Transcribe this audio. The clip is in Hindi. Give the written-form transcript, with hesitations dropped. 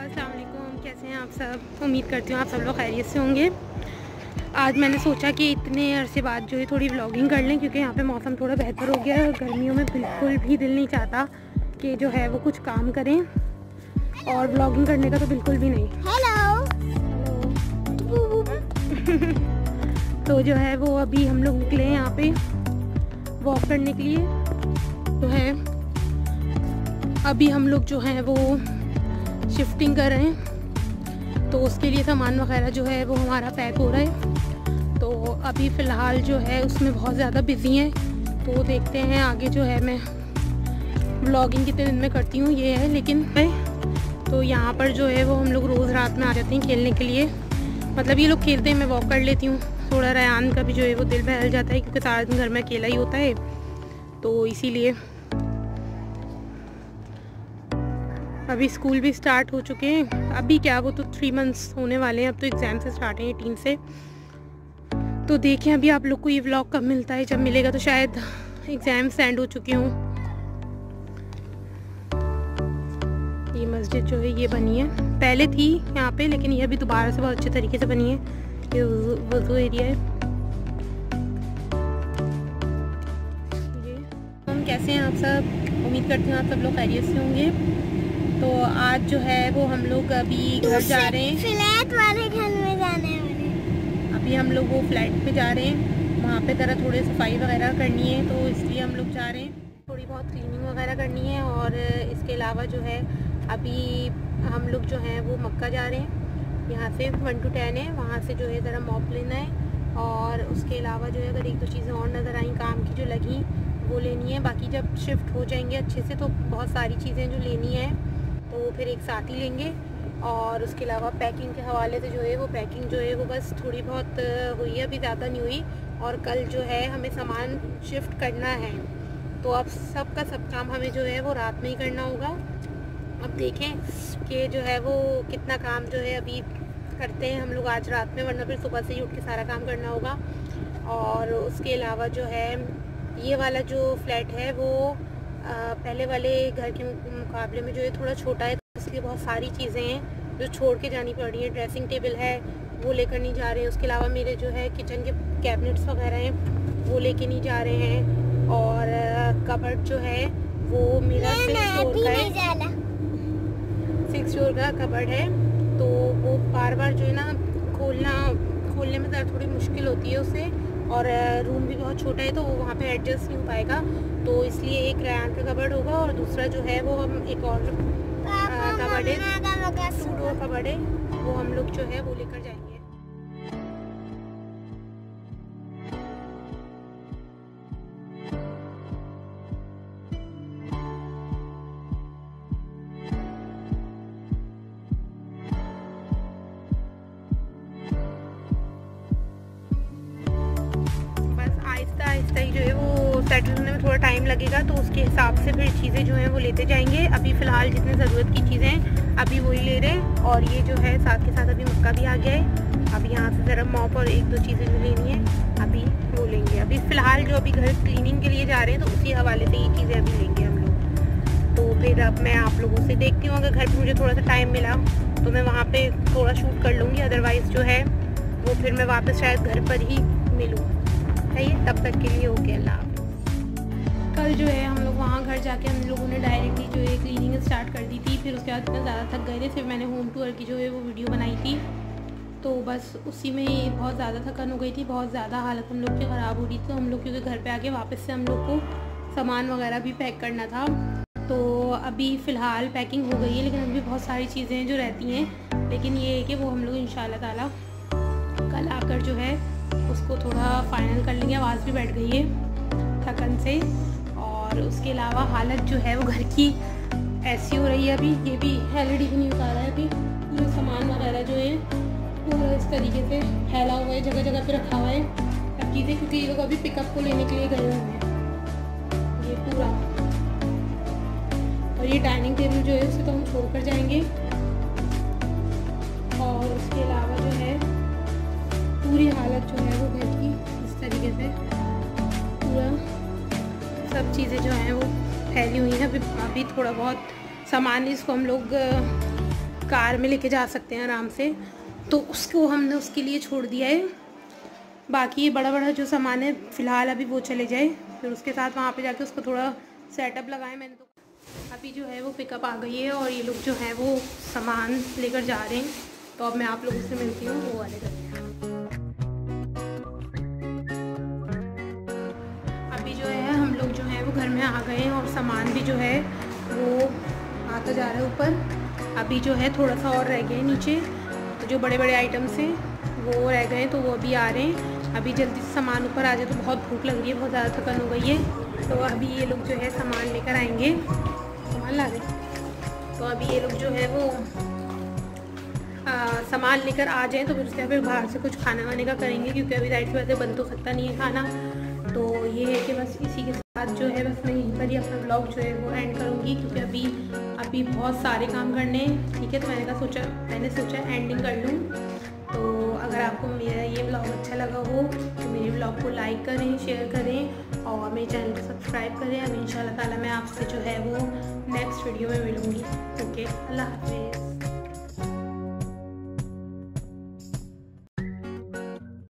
अस्सलाम वालेकुम, कैसे हैं आप सब। उम्मीद करती हूँ आप सब लोग खैरियत से होंगे। आज मैंने सोचा कि इतने अरसे बाद जो है थोड़ी व्लॉगिंग कर लें, क्योंकि यहाँ पे मौसम थोड़ा बेहतर हो गया है और गर्मियों में बिल्कुल भी दिल नहीं चाहता कि जो है वो कुछ काम करें, और व्लॉगिंग करने का तो बिल्कुल भी नहीं। हेलो तो जो है वो अभी हम लोग निकले हैं यहाँ पे वॉक करने के लिए। तो है अभी हम लोग जो है वो शिफ्टिंग कर रहे हैं, तो उसके लिए सामान वगैरह जो है वो हमारा पैक हो रहा है। तो अभी फ़िलहाल जो है उसमें बहुत ज़्यादा बिज़ी हैं, तो देखते हैं आगे जो है मैं व्लॉगिंग कितने दिन में करती हूँ ये है। लेकिन तो यहाँ पर जो है वो हम लोग रोज़ रात में आ जाते हैं खेलने के लिए। मतलब ये लोग खेलते हैं, मैं वॉक कर लेती हूँ। थोड़ा रेयान का भी जो है वो दिल बहल जाता है, क्योंकि सारा दिन घर में अकेला ही होता है, तो इसीलिए। अभी स्कूल भी स्टार्ट हो चुके हैं। अभी क्या, वो तो 3 मंथ्स होने वाले हैं। अब तो एग्ज़ाम से स्टार्ट हैं 18 से। तो देखें अभी आप लोग को ये व्लॉग कब मिलता है। जब मिलेगा तो शायद एग्ज़ाम एंड हो चुके हों। ये मस्जिद जो है ये बनी है, पहले थी यहाँ पे, लेकिन ये अभी दोबारा से बहुत अच्छे तरीके से बनी है। ये वज़ू एरिया है। ये हम कैसे हैं आप सब, उम्मीद करती हूँ आप सब लोग खैरियत से होंगे। तो आज जो है वो हम लोग अभी घर जा रहे हैं, फ्लैट वाले घर में जाने वाले। अभी हम लोग वो फ्लैट पे जा रहे हैं, वहाँ पे ज़रा थोड़ी सफाई वगैरह करनी है, तो इसलिए हम लोग जा रहे हैं। थोड़ी बहुत क्लीनिंग वगैरह करनी है, और इसके अलावा जो है अभी हम लोग जो हैं वो मक्का जा रहे हैं। यहाँ से 1 to 10 है, वहाँ से जो है ज़रा मॉप लेना है, और उसके अलावा जो है अगर 1-2 चीज़ें और नज़र आई काम की जो लगी वो लेनी है। बाकी जब शिफ्ट हो जाएंगे अच्छे से तो बहुत सारी चीज़ें जो लेनी है तो फिर एक साथ ही लेंगे। और उसके अलावा पैकिंग के हवाले से जो है वो पैकिंग जो है वो बस थोड़ी बहुत हुई है, अभी ज़्यादा नहीं हुई। और कल जो है हमें सामान शिफ्ट करना है, तो अब सब का सब काम हमें जो है वो रात में ही करना होगा। अब देखें कि जो है वो कितना काम जो है अभी करते हैं हम लोग आज रात में, वरना फिर सुबह से ही उठ के सारा काम करना होगा। और उसके अलावा जो है ये वाला जो फ्लैट है वो पहले वाले घर के मुकाबले में जो है थोड़ा छोटा है, तो इसलिए बहुत सारी चीज़ें हैं जो छोड़ के जानी पड़ रही हैं। ड्रेसिंग टेबल है वो लेकर नहीं जा रहे हैं, उसके अलावा मेरे जो है किचन के कैबिनेट्स वगैरह हैं वो लेके नहीं जा रहे हैं, और कबर्ड जो है वो मेरा 6 फ्लोर का है, 6 फ्लोर का कबर्ड है। तो वो बार बार जो है ना खोलने में ज़रा थोड़ी मुश्किल होती है उससे, और रूम भी बहुत छोटा है तो वो वहाँ पे एडजस्ट नहीं हो पाएगा। तो इसलिए एक रेयान का कबर्ड होगा, और दूसरा जो है वो हम एक और कबर्ड है, 2 डोर कबर्ड है, वो हम लोग जो है वो लेकर जाएंगे। आहिस्ता ही जो है वो सेटल होने में थोड़ा टाइम लगेगा, तो उसके हिसाब से फिर चीज़ें जो हैं वो लेते जाएंगे। अभी फ़िलहाल जितनी ज़रूरत की चीज़ें हैं अभी वही ले रहे हैं, और ये जो है साथ के साथ अभी मक्का भी आ गया है। अभी यहाँ से ज़रा मॉप और 1-2 चीज़ें जो लेनी है अभी वो लेंगे। अभी फ़िलहाल जो अभी घर क्लीनिंग के लिए जा रहे हैं, तो उसी हवाले से ये चीज़ें अभी लेंगे हम लोग। तो फिर अब मैं आप लोगों से देखती हूँ, अगर घर पर मुझे थोड़ा सा टाइम मिला तो मैं वहाँ पर थोड़ा शूट कर लूँगी, अदरवाइज़ जो है वो फिर मैं वापस शायद घर पर ही मिलूँ। है ये, तब तक के लिए ओके, अल्लाह। कल जो है हम लोग वहाँ घर जाके हम लोगों ने डायरेक्टली जो है क्लीनिंग स्टार्ट कर दी थी। फिर उसके बाद इतना ज़्यादा थक गए थे, फिर मैंने होम टूर की जो है वो वीडियो बनाई थी, तो बस उसी में ही बहुत ज़्यादा थकान हो गई थी, बहुत ज़्यादा हालत हम लोग की ख़राब हो रही थी। तो हम लोग क्योंकि घर पे आके वापस से हम लोग को सामान वगैरह भी पैक करना था, तो अभी फ़िलहाल पैकिंग हो गई है, लेकिन अभी बहुत सारी चीज़ें जो रहती हैं, लेकिन ये है कि वो हम लोग इंशाल्लाह ताला कल आकर जो है उसको थोड़ा फाइनल कर लेंगे। आवाज़ भी बैठ गई है थकन से, और उसके अलावा हालत जो है वो घर की ऐसी हो रही है। अभी ये भी LED भी नहीं उतारा है, अभी पूरे सामान वगैरह जो है पूरा इस तरीके से फैला हुआ है, जगह जगह पे रखा हुआ है सब चीज़ें, क्योंकि ये लोग अभी पिकअप को लेने के लिए गए हुए हैं। ये पूरा, और ये डाइनिंग टेबल जो है उसे तो हम छोड़ कर जाएंगे, और उसके अलावा जो है पूरी हालत जो है वो घर की इस तरीके से पूरा सब चीज़ें जो हैं वो फैली हुई हैं। अभी थोड़ा बहुत सामान इसको हम लोग कार में लेके जा सकते हैं आराम से, तो उसको हमने उसके लिए छोड़ दिया है। बाकी ये बड़ा बड़ा जो सामान है फ़िलहाल अभी वो चले जाए, फिर उसके साथ वहाँ पे जाके उसको थोड़ा सेटअप लगाए मैंने। तो अभी जो है वो पिकअप आ गई है और ये लोग जो हैं वो सामान लेकर जा रहे हैं। तो अब मैं आप लोगों से मिलती हूँ वो वाले घर। अभी जो है हम लोग जो है वो घर में आ गए हैं और सामान भी जो है वो आता जा रहा है ऊपर। अभी जो है थोड़ा सा और रह गए नीचे, तो जो बड़े बड़े आइटम्स हैं वो रह गए, तो वो अभी आ रहे हैं। अभी जल्दी से सामान ऊपर आ जाए, तो बहुत भूख लग रही है, बहुत ज़्यादा थकन हो गई है। तो अभी ये लोग जो है सामान लेकर आएंगे, सामान ला रहे। तो अभी ये लोग जो है वो सामान लेकर आ जाएं, तो फिर उसके फिर बाहर से कुछ खाना वाने का करेंगे, क्योंकि अभी राइट वैसे बन तो सकता नहीं है खाना। तो ये है कि बस इसी के साथ जो है बस मैं यहीं पर ही अपना ब्लॉग जो है वो एंड करूँगी, क्योंकि अभी बहुत सारे काम करने हैं। ठीक है, तो मैंने सोचा एंडिंग कर लूँ। तो अगर आपको मेरा ये ब्लॉग अच्छा लगा हो तो मेरे ब्लॉग को लाइक करें, शेयर करें और मेरे चैनल को सब्सक्राइब करें। अब इंशाल्लाह ताला मैं आपसे जो है वो नेक्स्ट वीडियो में मिलूँगी। ओके, अल्लाह हाफ़िज़।